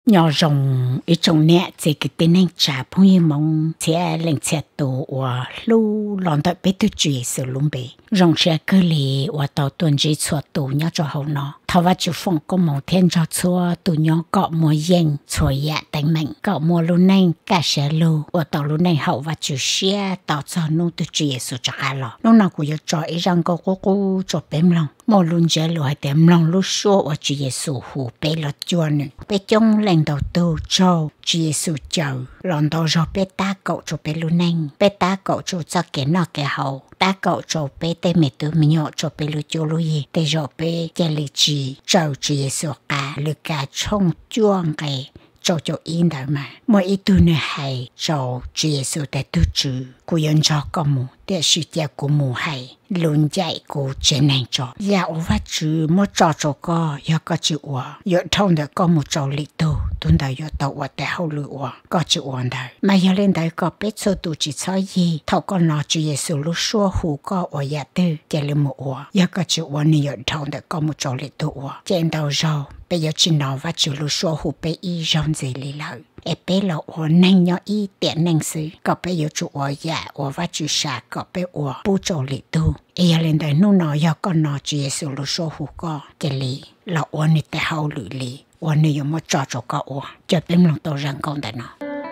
nhỏ rồng ít trong nè chỉ cái tên anh trả phong như mong sẽ lên xe tù và lu lòn tới bé tôi chỉ sự luôn bé rồng sẽ cơ lì và tàu tuần chỉ xóa tù nhỏ cho hậu nó thảo và chú phong có mong thiên cho xóa tù nhỏ cọ mua yên xóa dạ đánh mạnh cọ mua luôn anh cả sẽ lu và tàu luôn anh hậu và chú xe tàu cho nô tôi chỉ sự cho cả lọ lúc nào cũng cho ý rằng cô cho bém lòng một luôn chơi lu hay tem lòng lu số và chú Giêsu hù bé lọt chuan bé trong lên đầu tư cho chú Giêsu chào lòn đầu cho bé ta cậu cho bé luôn anh bé ta cậu cho cái nọ cái hậu ta cậu cho bé tê mẹ tôi mình nhọ cho bé lu cho lu gì để cho bé chơi lịch chỉ chào chú Giêsu cả lu cả trong chuan cái cho yên đời mà mỗi ít tu nữa hay cho chú Giêsu để tu chữ của dân cho con mù để sự gia của mù hay luôn dạy của trên này cho nhà ở phát chữ mỗi cho co do có chữ ủa do thông được có một trò lịch tu tuần đời do tàu ở tại hậu lửa ủa có chữ ủa đời mà giờ lên đời có biết số tu chỉ nói gì thầu con nó chú Giêsu lúc xua hù có ở nhà tư chỉ là một ủa do có chữ ủa này do thông được có một trò lịch tu ủa trên đầu rồi bây giờ chỉ nói và chữ lúc xua hù bé y rong gì lý lợi em bé là ủa nhanh nhỏ y tiện năng sư có bé giờ chú ủa dạ ủa và chú xả có bé ủa bố trò lịch tu em lên đời nô nói do con nó chú Giêsu lúc xua hù có cái lý là ủa này tại hậu lửa lý ủa này dùng một trò cho có ủa cho bé lòng tàu rằng con tại nó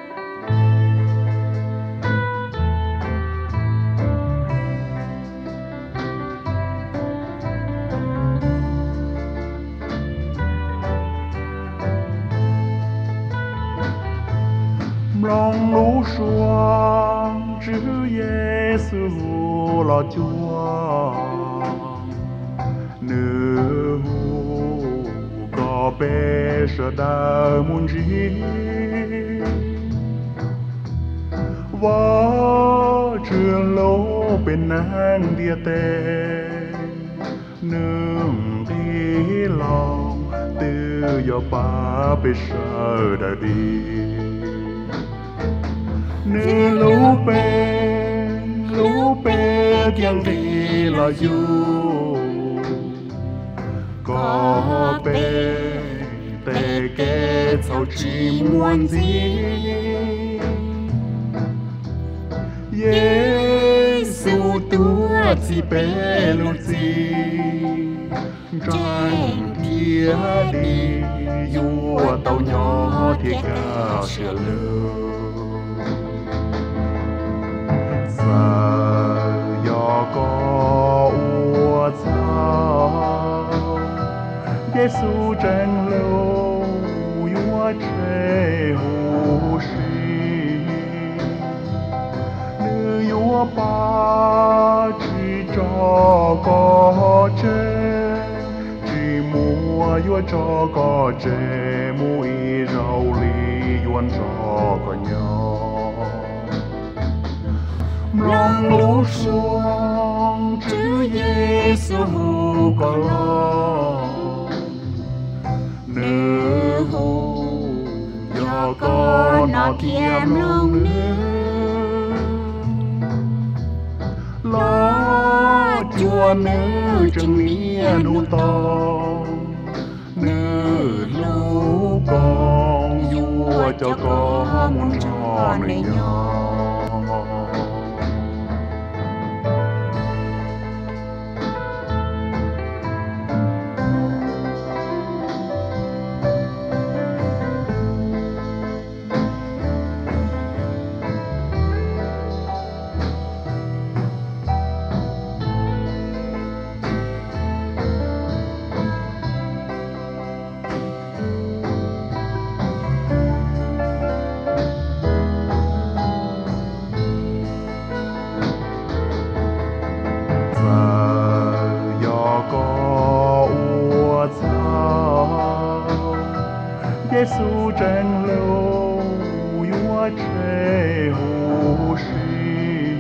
lòng lũ xuân chữ Giêsu lo chúa nữ có bé sợ đau muốn gì và trường lỗ bên nàng địa tê nương đi lòng từ do ba bé sợ đã đi nữ lũ bé kiêng đi là du có bé tê kết sau chỉ muốn gì Giêsu tua chỉ bé lúc gì tranh kia đi vua tàu nhỏ thì cao sửa lương giờ có ua sao Giêsu tranh lâu vua chế hù sĩ nữ vua ba chỉ cho có chế chỉ mua vua cho có chế mũi rau ly vua cho có nhau lòng lũ xuân chữ Giêsu có lo nữ hù do có nó kiếm lòng nữ lo chùa nữ chân lia nụ to nữ lũ con vua cho có muốn cho này nhau Giêsu tranh lâu vua chế hù sĩ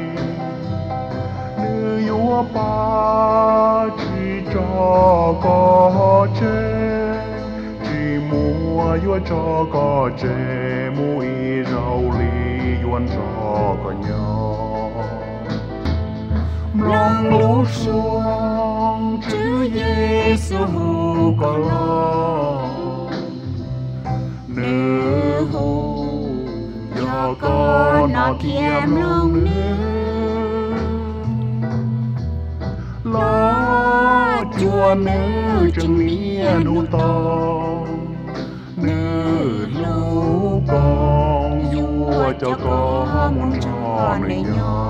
nữ vua ba chỉ cho có chế chỉ mua vua cho có chế mũi rau ly vua cho có nhau lòng lũ xuân chữ Giêsu có lo cho con nó kiếm lòng nữ lo chua nữ chân mía nu to nữ lu con vua cho con muốn cho này nhỏ